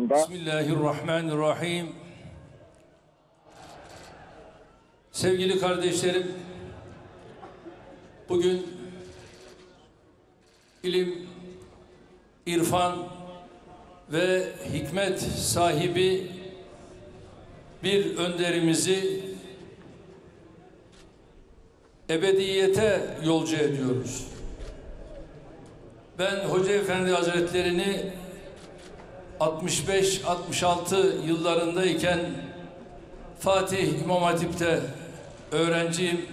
sonunda. Bismillahirrahmanirrahim. Sevgili kardeşlerim, bugün ilim, irfan ve hikmet sahibi bir önderimizi ebediyete yolcu ediyoruz. Ben Hoca Efendi Hazretlerini 65-66 yıllarındayken Fatih İmam Hatip'te öğrenciyim.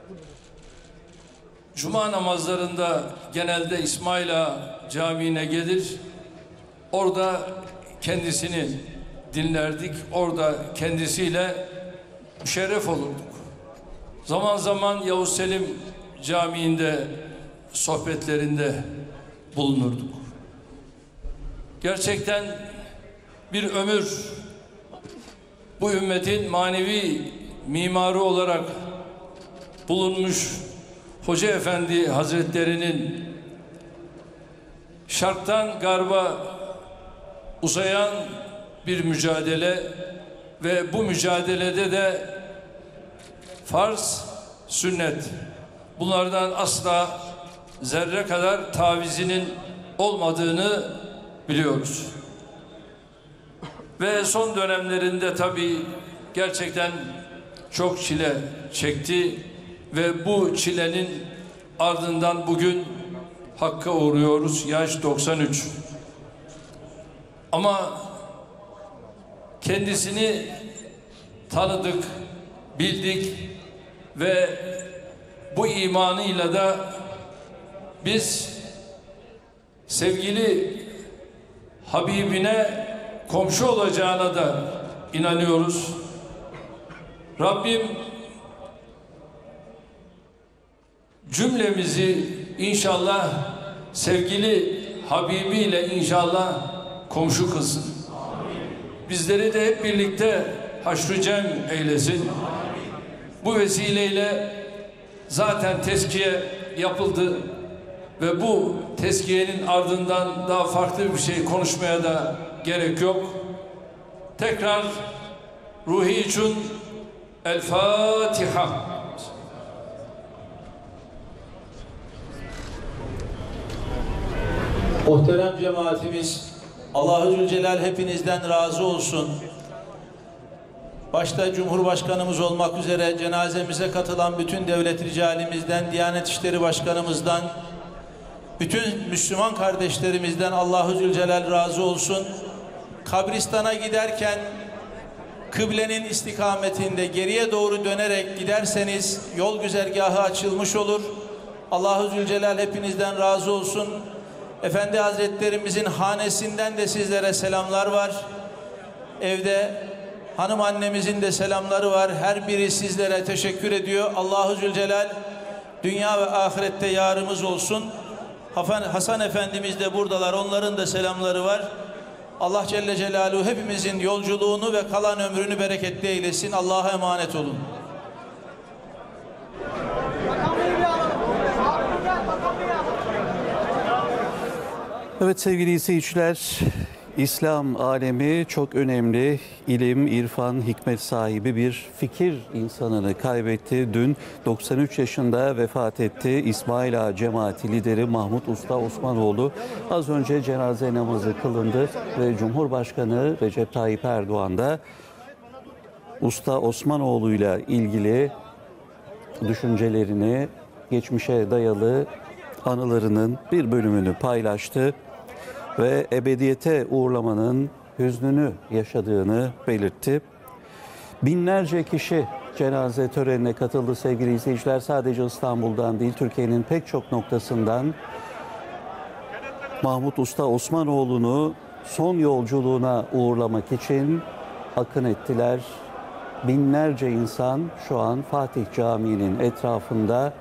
Cuma namazlarında genelde İsmail Ağa Camii'ne gelir. Orada kendisini dinlerdik. Orada kendisiyle müşerref olurduk. Zaman zaman Yavuz Selim Camii'nde sohbetlerinde bulunurduk. Gerçekten bir ömür bu ümmetin manevi mimarı olarak bulunmuş Hoca Efendi Hazretleri'nin şarktan garba uzayan bir mücadele ve bu mücadelede de farz, sünnet, bunlardan asla zerre kadar tavizinin olmadığını biliyoruz. Ve son dönemlerinde tabii gerçekten çok çile çekti ve bu çilenin ardından bugün Hakk'a uğruyoruz. Yaş 93. Ama kendisini tanıdık, bildik ve bu imanıyla da biz sevgili Habibine komşu olacağına da inanıyoruz. Rabbim cümlemizi inşallah sevgili Habibiyle inşallah komşu kılsın. Bizleri de hep birlikte haşr-ı cem eylesin. Bu vesileyle zaten tezkiye yapıldı ve bu tezkiyenin ardından daha farklı bir şey konuşmaya da gerek yok. Tekrar ruhi için El Fatiha. Muhterem cemaatimiz, Allah-u Zülcelal hepinizden razı olsun. Başta Cumhurbaşkanımız olmak üzere cenazemize katılan bütün devlet ricalimizden, Diyanet İşleri Başkanımızdan, bütün Müslüman kardeşlerimizden Allah-u Zülcelal razı olsun. Kabristana giderken kıblenin istikametinde geriye doğru dönerek giderseniz yol güzergahı açılmış olur. Allah-u Zülcelal hepinizden razı olsun. Efendi Hazretlerimizin hanesinden de sizlere selamlar var. Evde hanım annemizin de selamları var. Her biri sizlere teşekkür ediyor. Allah-u Zülcelal dünya ve ahirette yarımız olsun. Hasan Efendimiz de buradalar. Onların da selamları var. Allah Celle Celaluhu hepimizin yolculuğunu ve kalan ömrünü bereketli eylesin. Allah'a emanet olun. Evet sevgili izleyiciler, İslam alemi çok önemli ilim, irfan, hikmet sahibi bir fikir insanını kaybetti. Dün 93 yaşında vefat etti İsmail Ağa Cemaati lideri Mahmut Usta Osmanoğlu. Az önce cenaze namazı kılındı ve Cumhurbaşkanı Recep Tayyip Erdoğan da Usta Osmanoğlu ile ilgili düşüncelerini, geçmişe dayalı anılarının bir bölümünü paylaştı ve ebediyete uğurlamanın hüznünü yaşadığını belirtti. Binlerce kişi cenaze törenine katıldı sevgili izleyiciler. Sadece İstanbul'dan değil, Türkiye'nin pek çok noktasından Mahmut Usta Osmanoğlu'nu son yolculuğuna uğurlamak için akın ettiler. Binlerce insan şu an Fatih Camii'nin etrafında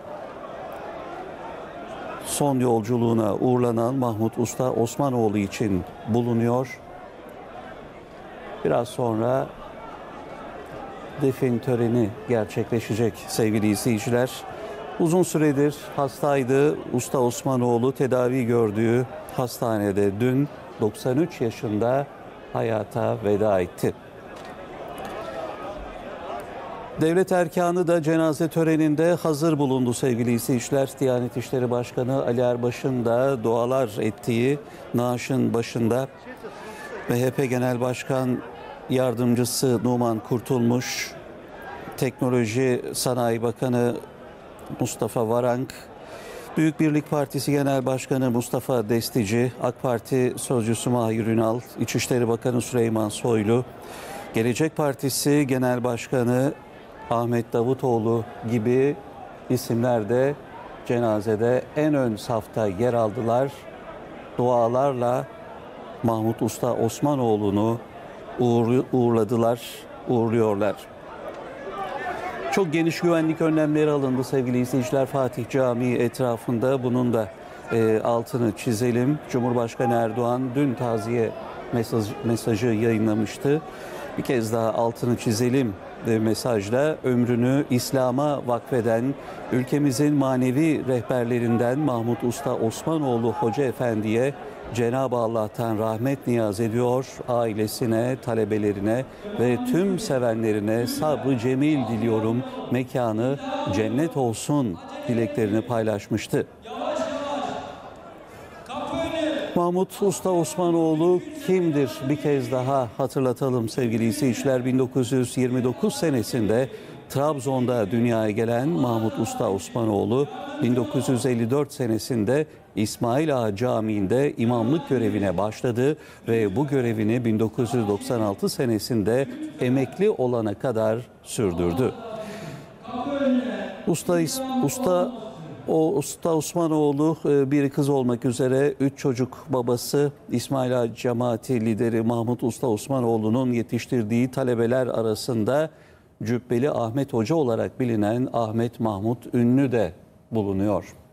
son yolculuğuna uğurlanan Mahmut Usta Osmanoğlu için bulunuyor. Biraz sonra defin töreni gerçekleşecek sevgili izleyiciler. Uzun süredir hastaydı Usta Osmanoğlu, tedavi gördüğü hastanede dün 93 yaşında hayata veda etti. Devlet erkanı da cenaze töreninde hazır bulundu sevgili izleyiciler. Diyanet İşleri Başkanı Ali Erbaş'ın da dualar ettiği naaşın başında MHP Genel Başkan Yardımcısı Numan Kurtulmuş, Teknoloji Sanayi Bakanı Mustafa Varank, Büyük Birlik Partisi Genel Başkanı Mustafa Destici, AK Parti Sözcüsü Mahir Ünal, İçişleri Bakanı Süleyman Soylu, Gelecek Partisi Genel Başkanı Ahmet Davutoğlu gibi isimler de cenazede en ön safta yer aldılar. Dualarla Mahmut Usta Osmanoğlu'nu uğurluyorlar. Çok geniş güvenlik önlemleri alındı sevgili izleyiciler Fatih Camii etrafında. Bunun da altını çizelim. Cumhurbaşkanı Erdoğan dün taziye mesajı yayınlamıştı. Bir kez daha altını çizelim mesajla ömrünü İslam'a vakfeden ülkemizin manevi rehberlerinden Mahmut Usta Osmanoğlu Hoca Efendi'ye Cenab-ı Allah'tan rahmet niyaz ediyor. Ailesine, talebelerine ve tüm sevenlerine sabrı cemil diliyorum. Mekanı cennet olsun dileklerini paylaşmıştı. Mahmut Usta Osmanoğlu kimdir? Bir kez daha hatırlatalım sevgili izleyiciler. 1929 senesinde Trabzon'da dünyaya gelen Mahmut Usta Osmanoğlu 1954 senesinde İsmail Ağa Camii'nde imamlık görevine başladı ve bu görevini 1996 senesinde emekli olana kadar sürdürdü. Usta Osmanoğlu bir kız olmak üzere 3 çocuk babası İsmail Ağa Cemaati lideri Mahmut Usta Osmanoğlu'nun yetiştirdiği talebeler arasında Cübbeli Ahmet Hoca olarak bilinen Ahmet Mahmut Ünlü de bulunuyor.